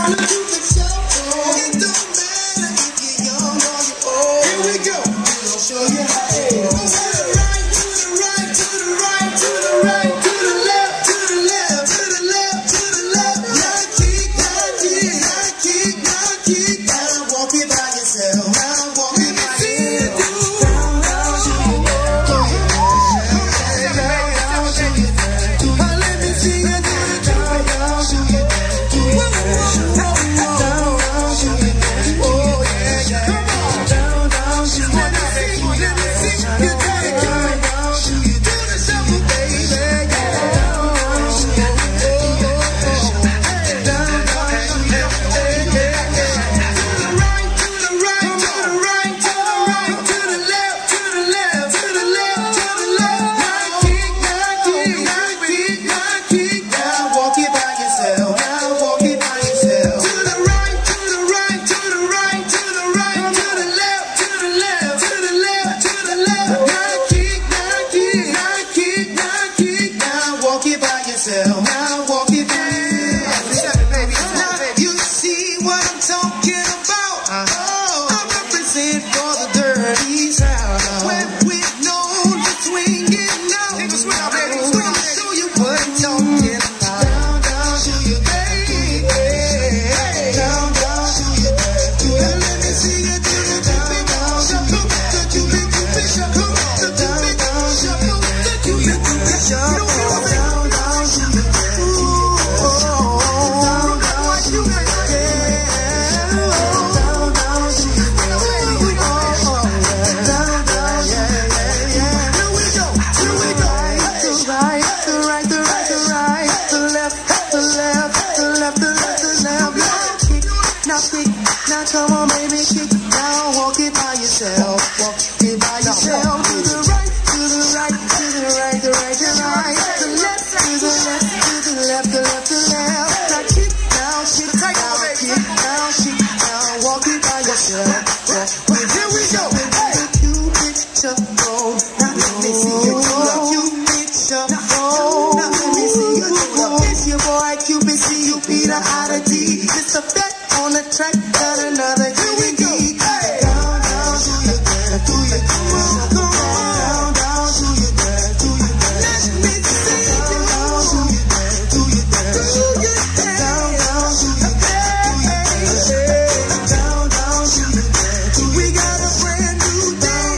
Now come on, baby, kick it down, walk it by yourself, walk it by yourself. To the right, to the right, to the right, the right, the right, the left, to the left, to the left, the left, the left. Now kick down, kick down, kick down, kick down, walk it by yourself. Well, here we go. Hey, Cupid shuffle. Now let me see you do the Cupid shuffle. Now let me see you do the. It's your boy Cupid, see you beat her out of D. It's a bet on the track, got another. Here we go. Hey, down, down, do your dance, do your dance. Come on, down, do your dance, do your dance. Let me see you down, do your dance, do your dance. Do your dance, down, down, do your dance, do your dance. Down, down, do your dance. We got a brand new dance.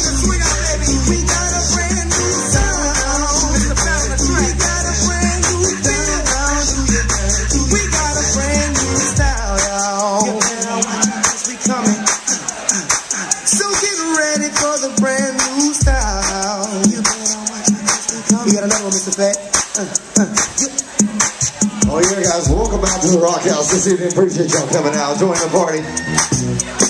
We got a brand new sound. We got a brand new dance. We got a brand new style, y'all. We coming. So get ready for the brand new style. We got another one, Mr. Fat. Oh yeah, guys, welcome back to the Rock House this evening. Appreciate y'all coming out, joining the party.